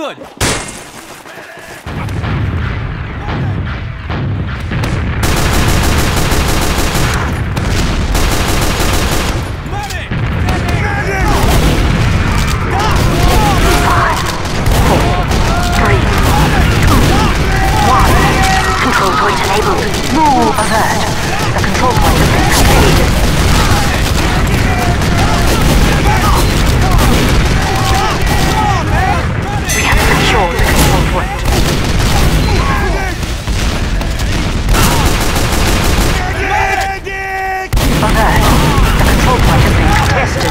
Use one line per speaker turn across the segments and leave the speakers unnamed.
good!
Control point enabled. Move alert. The control point has been completed. We have secured the control point. Alert. The control point has been contested.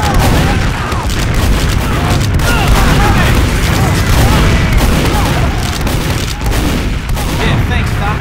Thanks, Doc.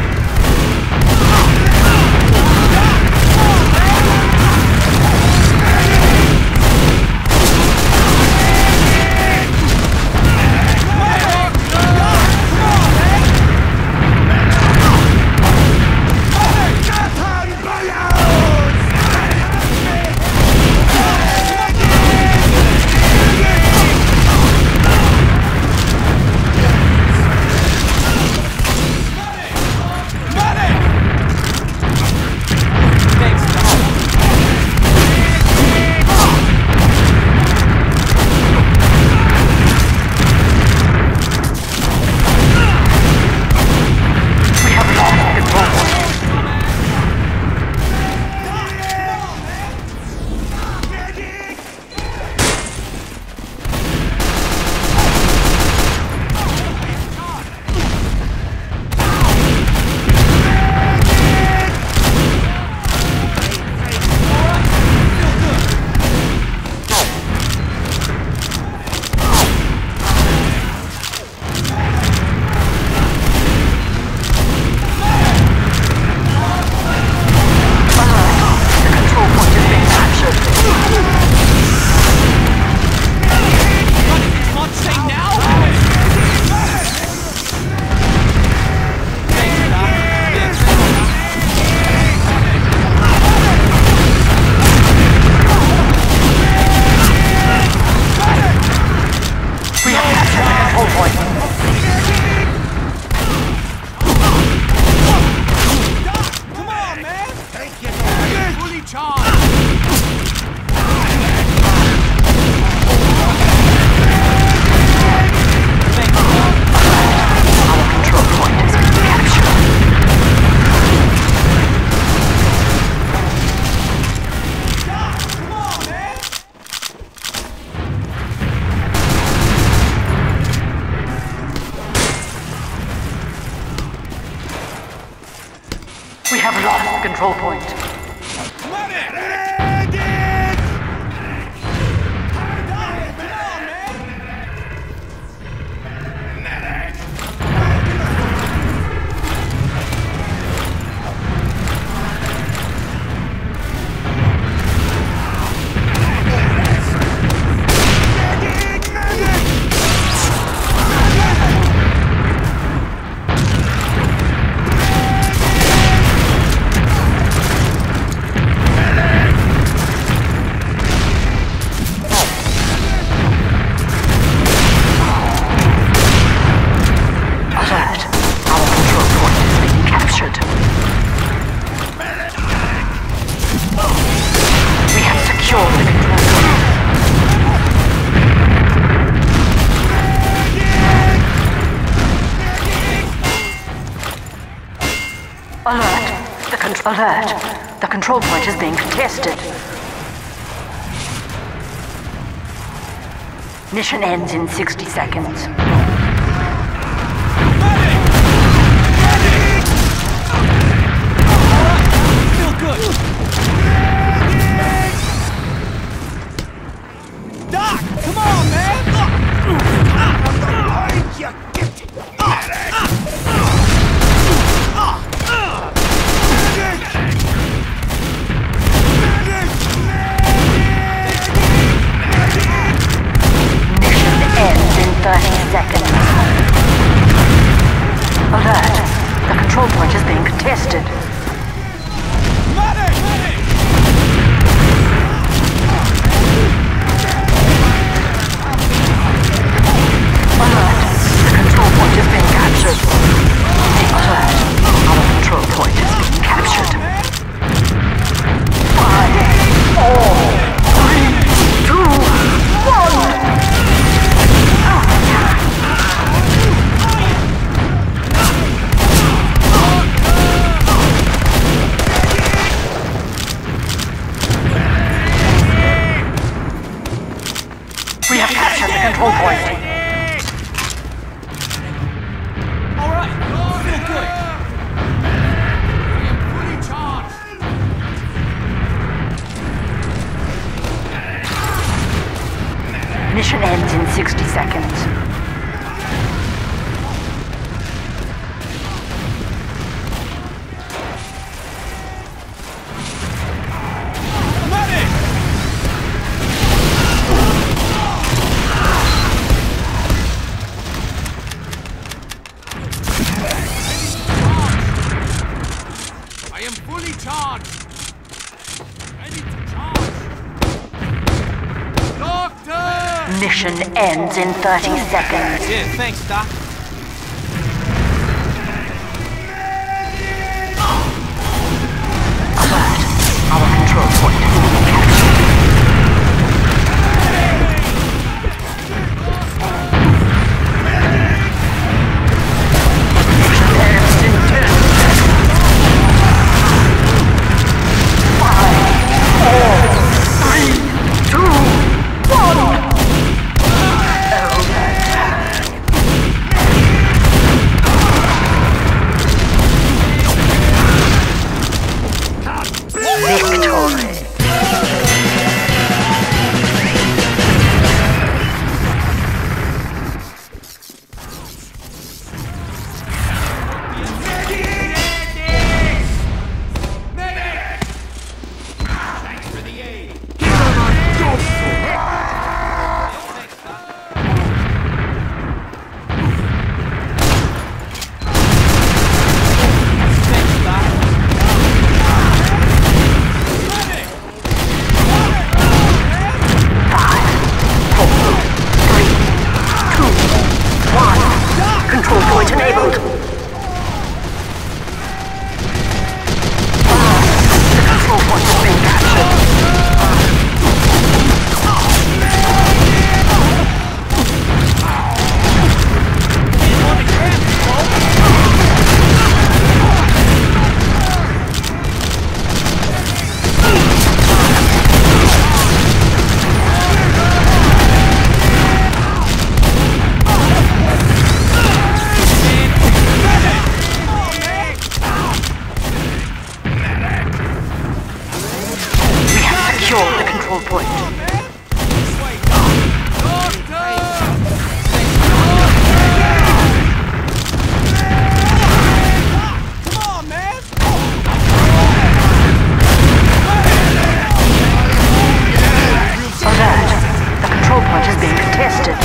We have lost the control point. Alert! The control point is being contested. Mission ends in 60 seconds.
Feel good! Doc! Come on, man!
Alert! The control point is being contested. Alert! The 60 seconds. Mission ends in 30 seconds.
Yeah, thanks, Doc.
Alert. Our control point has been captured. Mission ends in 10 seconds. 5, 4, 3, 2, 1. Control point enabled. The control point has been captured. Secure the control point. Alert! The control point is being contested.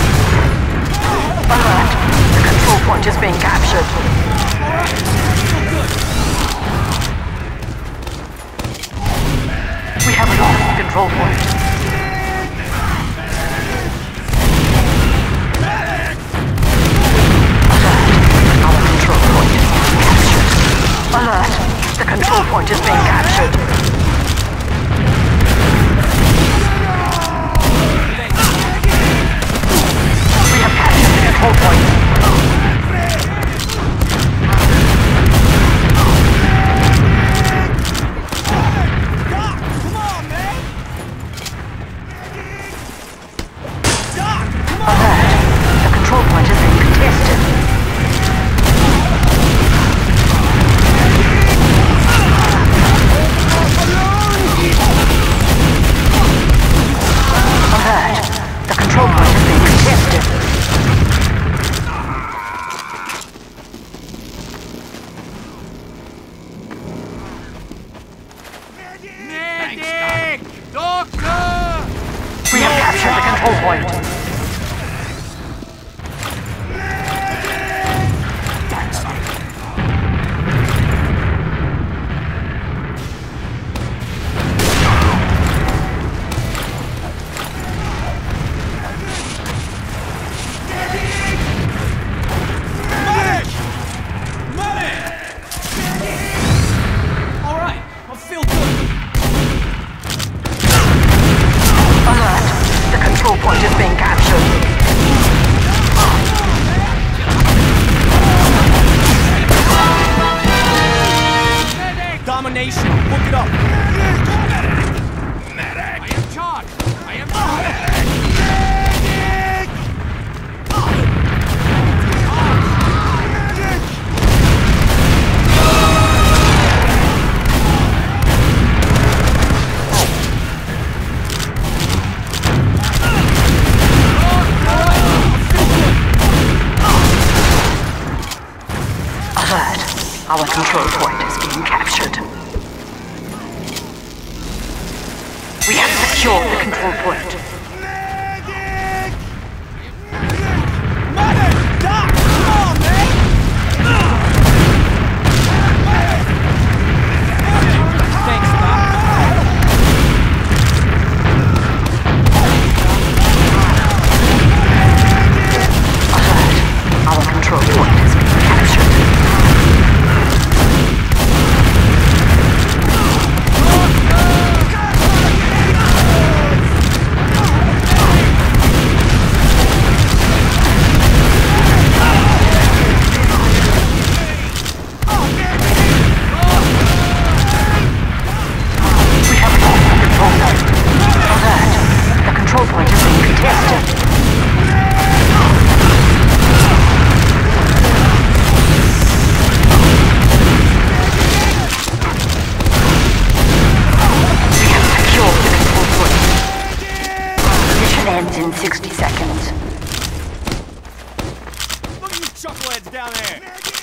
Alert! The control point is being captured. We have lost the control point. Alert! Our control point is being captured. Alert! The control point is being captured. We have captured the control point. We have captured the control point. Point is being captured.
Domination, look it up. Medic! I am charged. I am
Alert. Our control point is being captured. We have secured the control point.
Doc! Come on, man! Thanks, Doc.
Alert. Our control point is being captured. Ends in 60 seconds.
Look at you chuckleheads down there!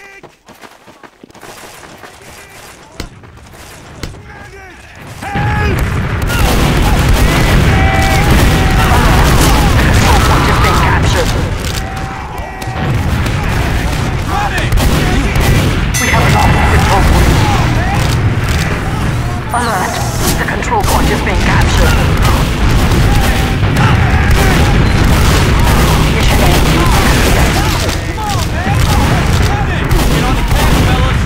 Alert! The control point is being captured. Mission ends in 60 seconds.
Come on, man! Get on the cat, fellas!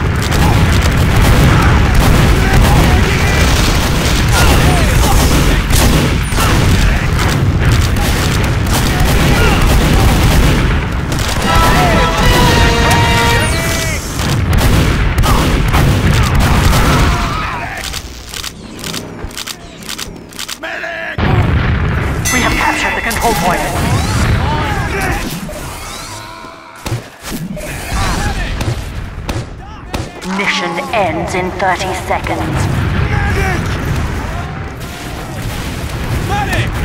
We have captured the control point. Mission ends in 30 seconds.
Medic!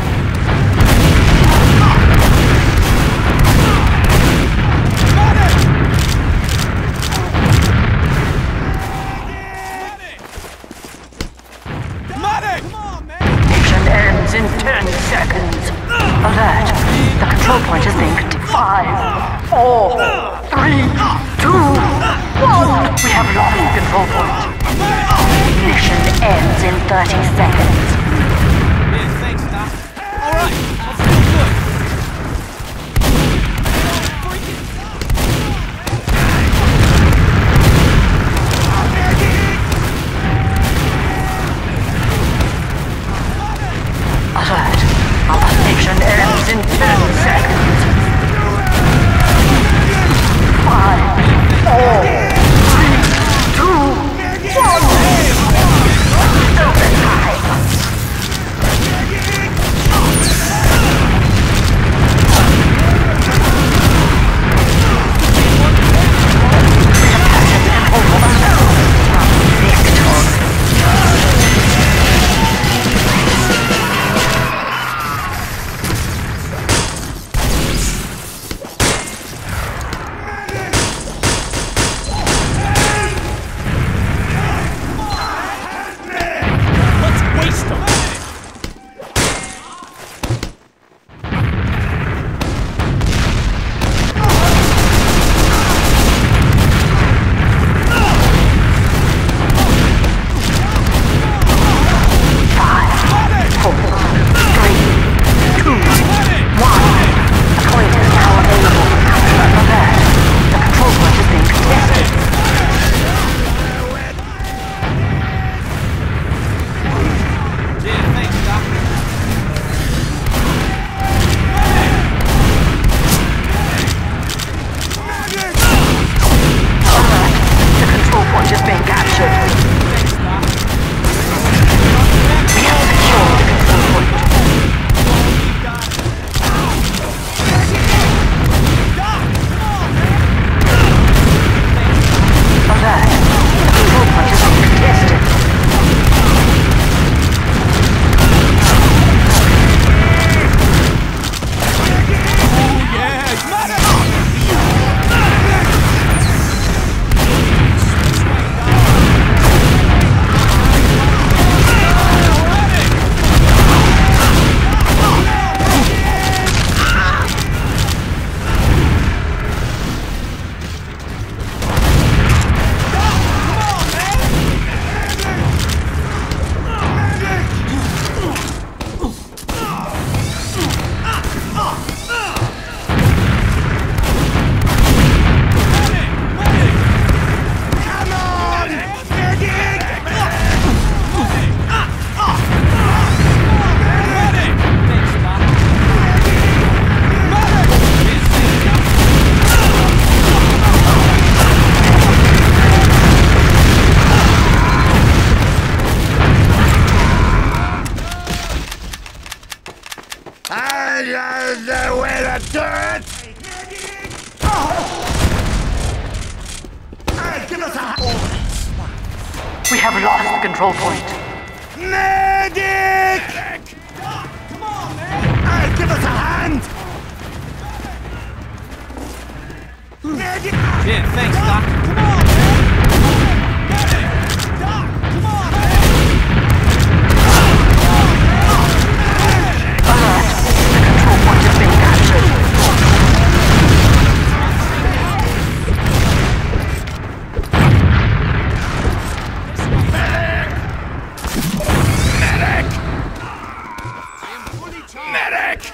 Medic! Come on, man!
Mission ends in 10 seconds. Alert. The control point is being 5, 4, 3, 2, 1. We have lost the control point. Mission ends in 30 seconds.
Yeah, thanks, Doc. Alright, let's do good.
Alert. Our mission ends in 10 seconds. 5, 4, 3, 2, 1. Open time. We have lost the control point.
Medic!
Come on, man!
Give us a hand! Medic!
Yeah, thanks, Doc. Come on, man! Doc, come on, man!
Alert! The control point has been captured.
Medic!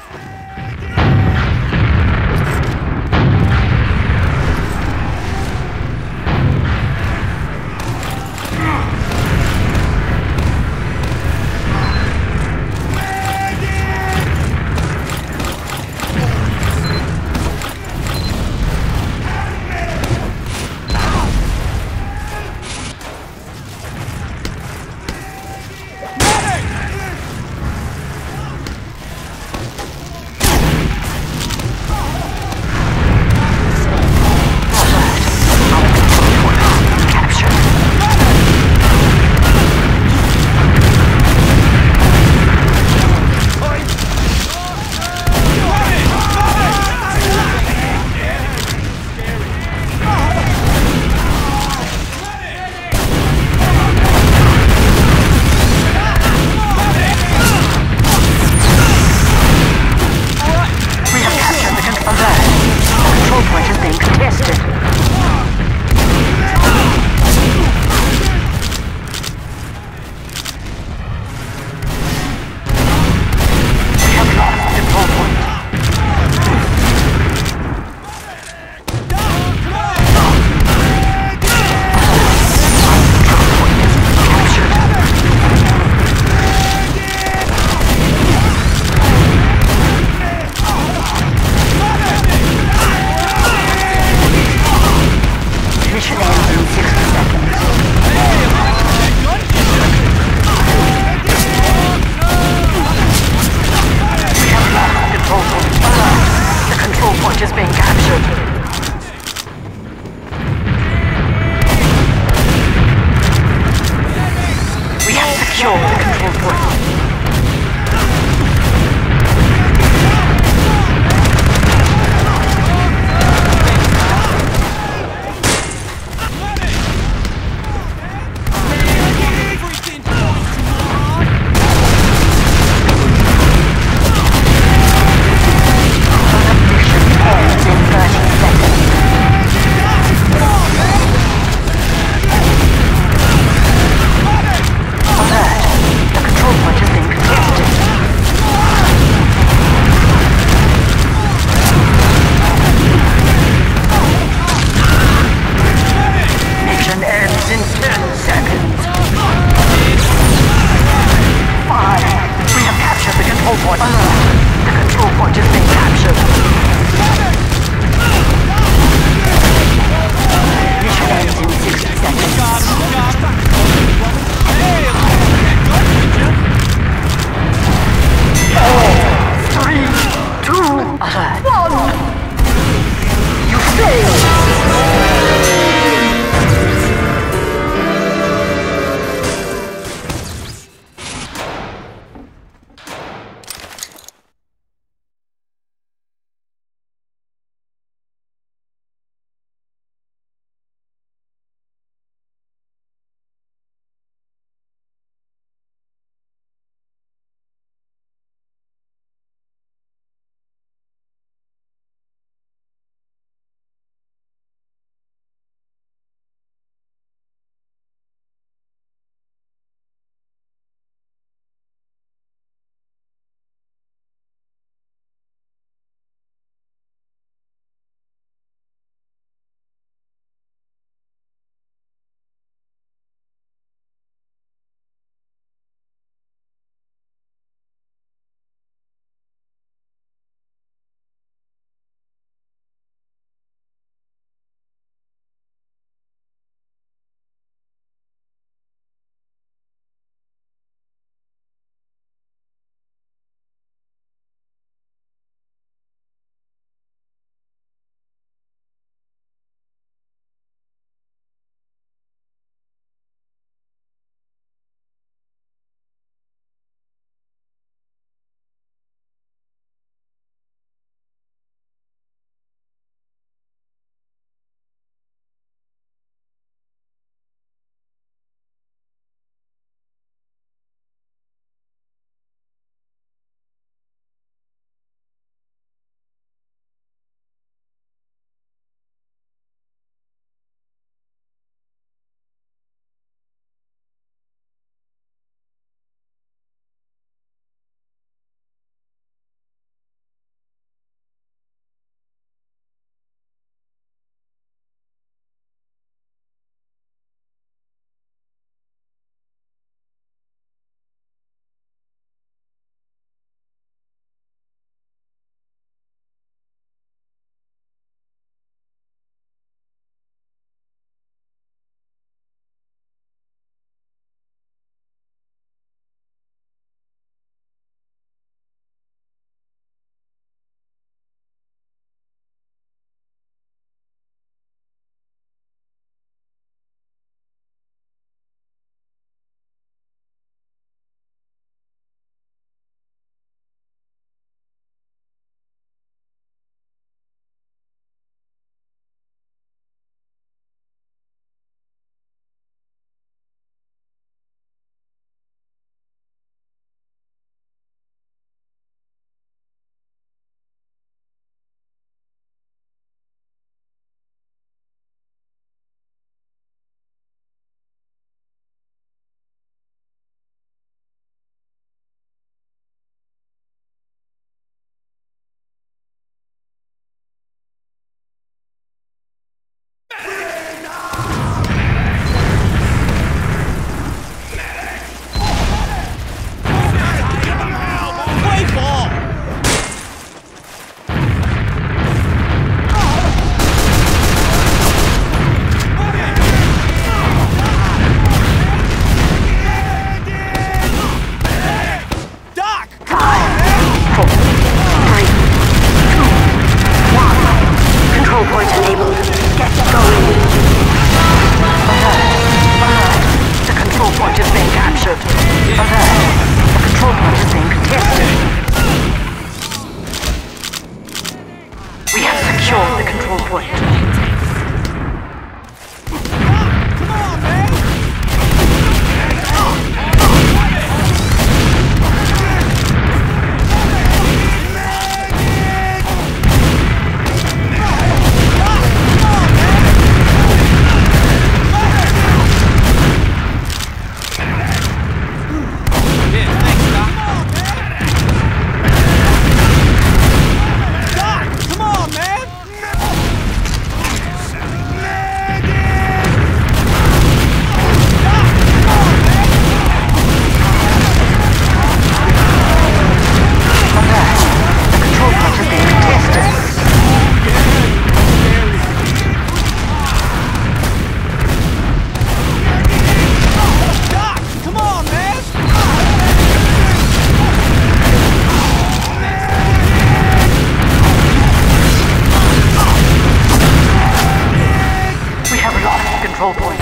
control point.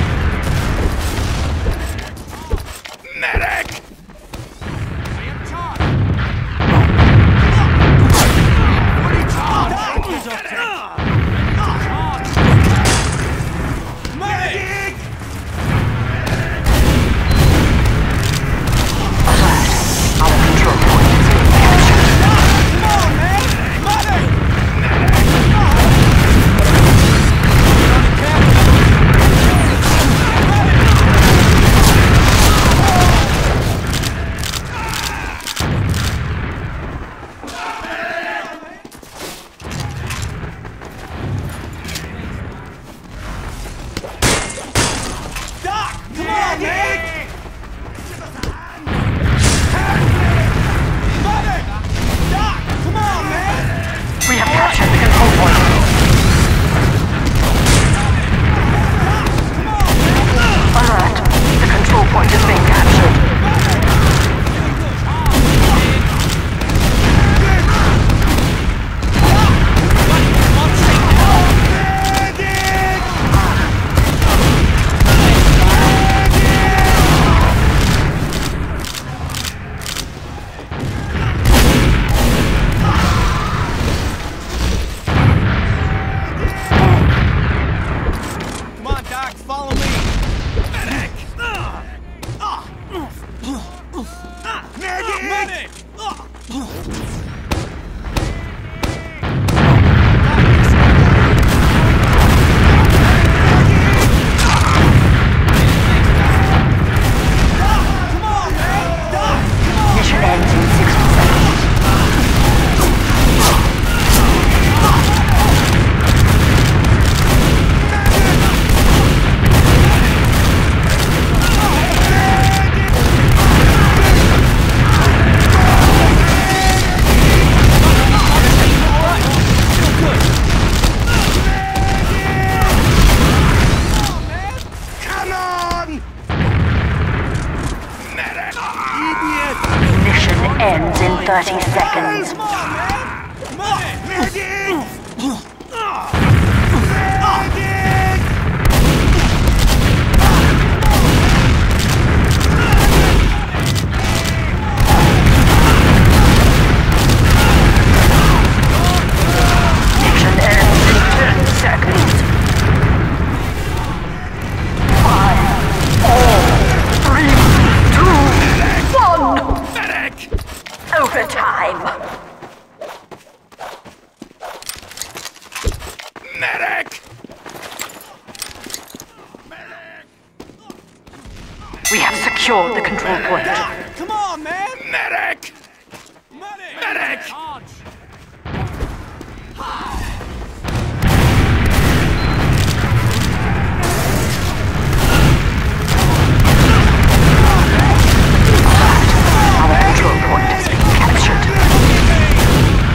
Medic!
I am charged. Is okay. Medic!
Alert. Our control point is being captured.
Come on, man! Medic! Doc! Come on, man! Medic! Doc! Come on, man!
We have captured the control point. Alert. The control point is being captured.
Come on, Doc, follow me.
Medic! Medic!
Medic! Come on, man! Doc! Come on!
Mission ends in 60 seconds.
Come on! Medic!
Mission ends in 30 seconds.
Come on, man! Medic!
Medic!
Mission ends in 10 seconds. 5, 4, 3, 2, 1.
Medic!
Overtime.
Medic!
We have secured the control point.
Come on, man!
Medic!
Medic!
Medic!
Charge!
Our control point has been captured.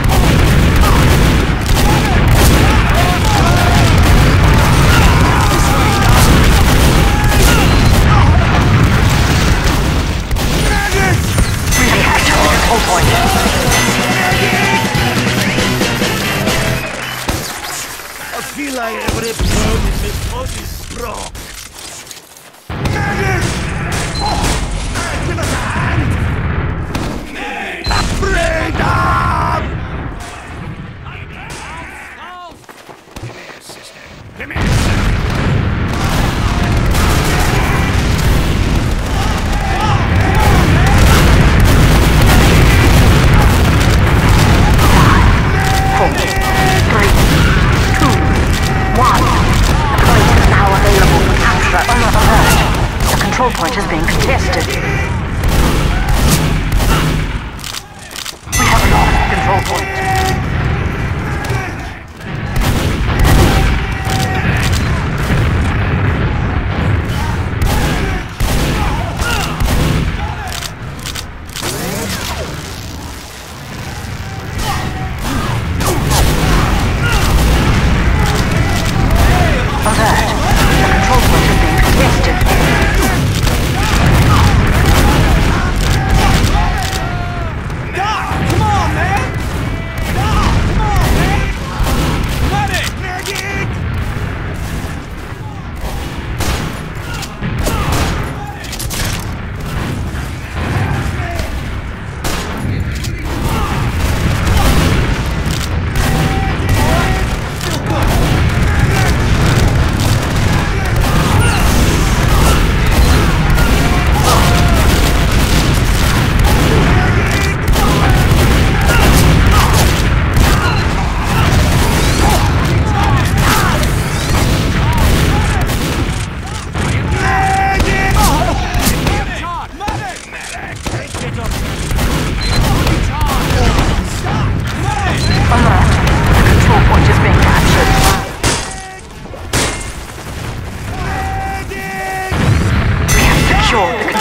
We have captured the control point.
I feel like every bone in this body is broke. Medic! Give us a hand! Freedom! Give me a sister. Give me a sister.
Four, 3, 2, 1. The point is now available for capture. Alert. The control point is being contested. We have lost the control point. Alert. The control point is being contested.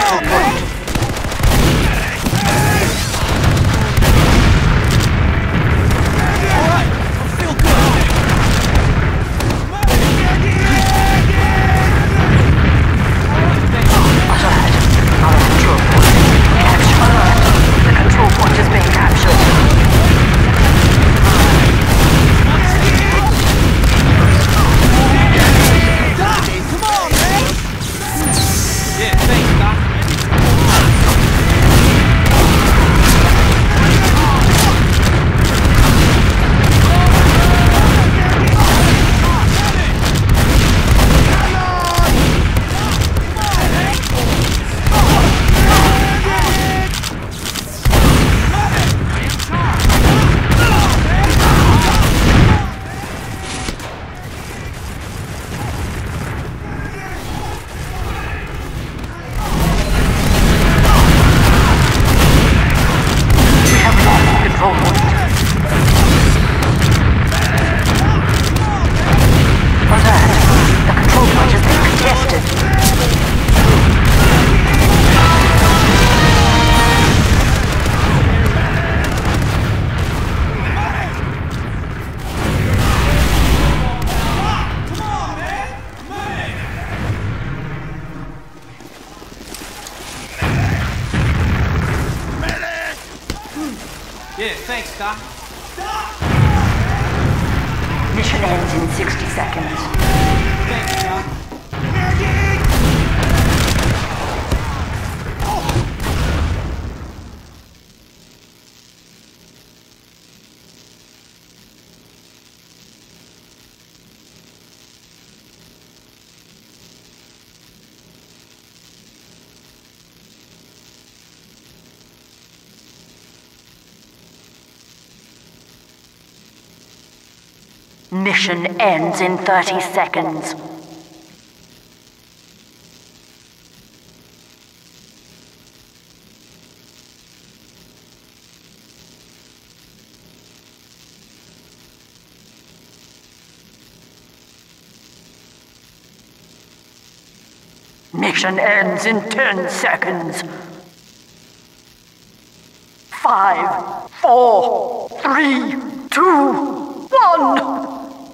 control point.
Alright, I feel good.
Alert. Our control point. Capture alert. The control point is being captured.
Doc, come on, man! Yeah, thanks, Doc. Yeah, thanks, Doc.
Mission ends in 60 seconds.
Thanks, Doc.
Mission ends in 30 seconds. Mission ends in 10 seconds. 5, 4, 3, 2, 1.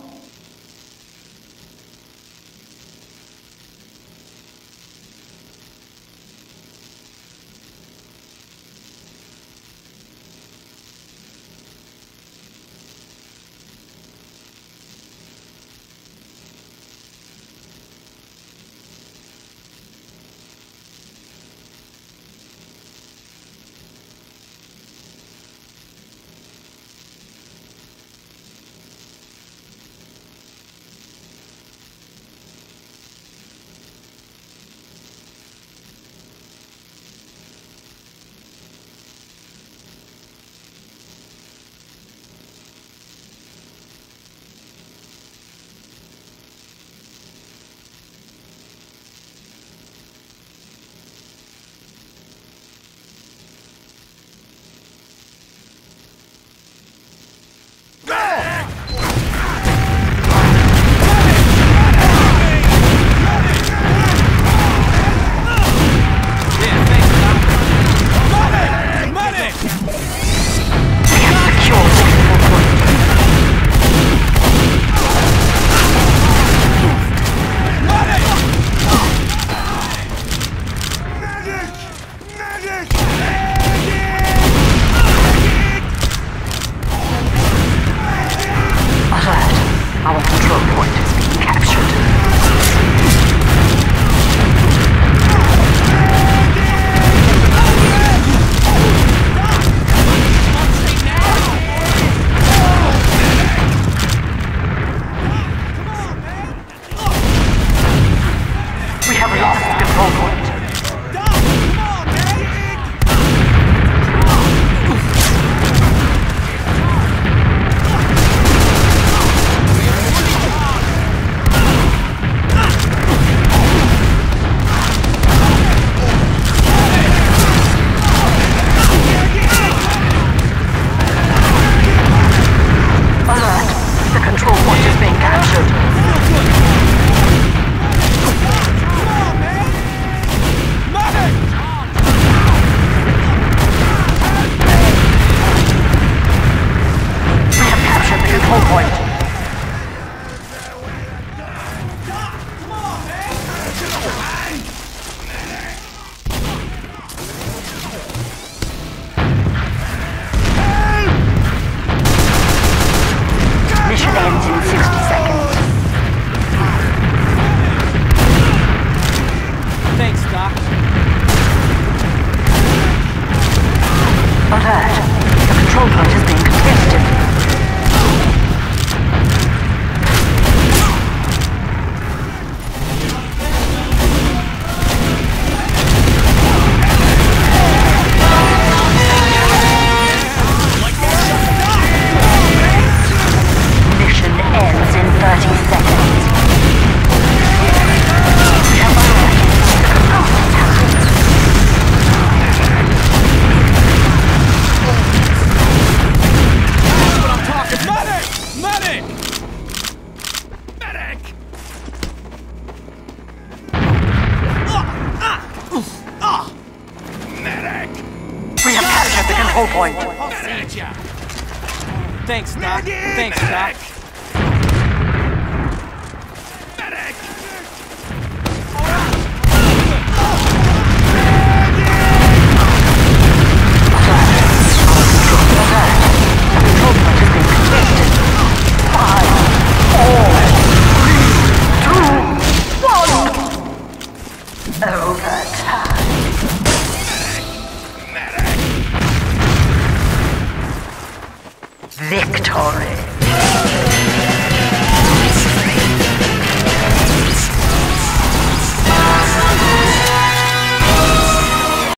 Our control point is being captured. We have lost the control point. control point.
I'll save ya. Thanks, Doc. Thanks, Doc.
Medic!
Control point is being contested. 5, 4, 3, 2, 1. Overtime. Victory.